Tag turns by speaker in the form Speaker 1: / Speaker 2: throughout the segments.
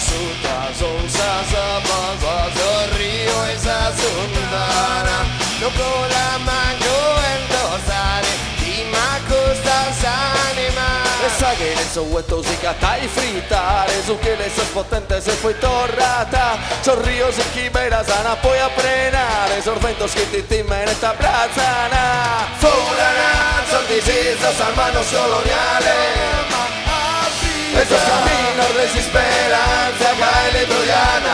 Speaker 1: Assunta sonsa zapatos río esa sontana no cola mango endosare di macusta sanima esa che ne so huetos y catai fritare su que les potentes se fue torrata son ríos y quimeras ana poi a prenare esos ventos que titimen esta plazana Furana son distintos hermanos coloniales esos caminos de desesperanza cae troyana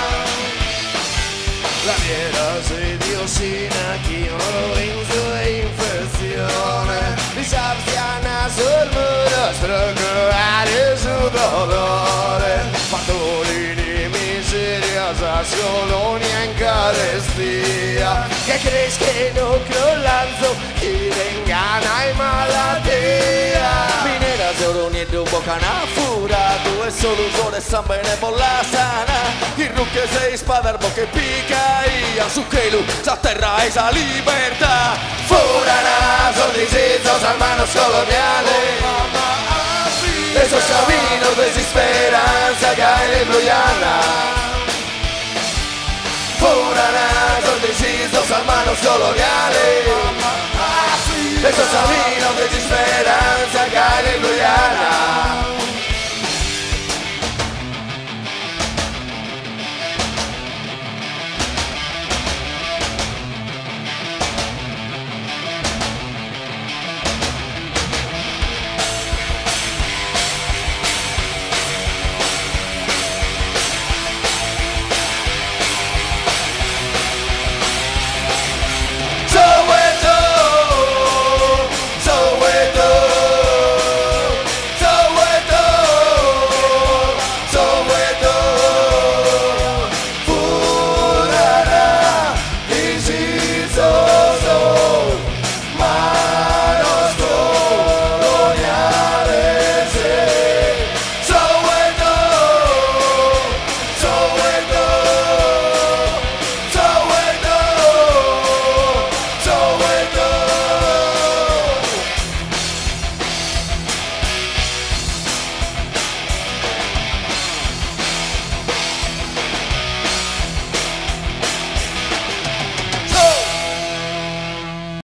Speaker 1: la mierda soy diosina que provincia de infecciones mis arcianas son muros procurare su dolore fatolini miserias a colonia en carestia que crees que no crolanzo y vengana y malattia de oro uniendo un bocana furato e soluzione san bene la sana il rucche sei spadarbo che pica e a su che lu sa terra e sa libertà furana son distintos hermanos coloniales esos caminos de desesperanza caen en Troyana furana son distintos hermanos coloniales esos caminos de desesperanza caen en Troyana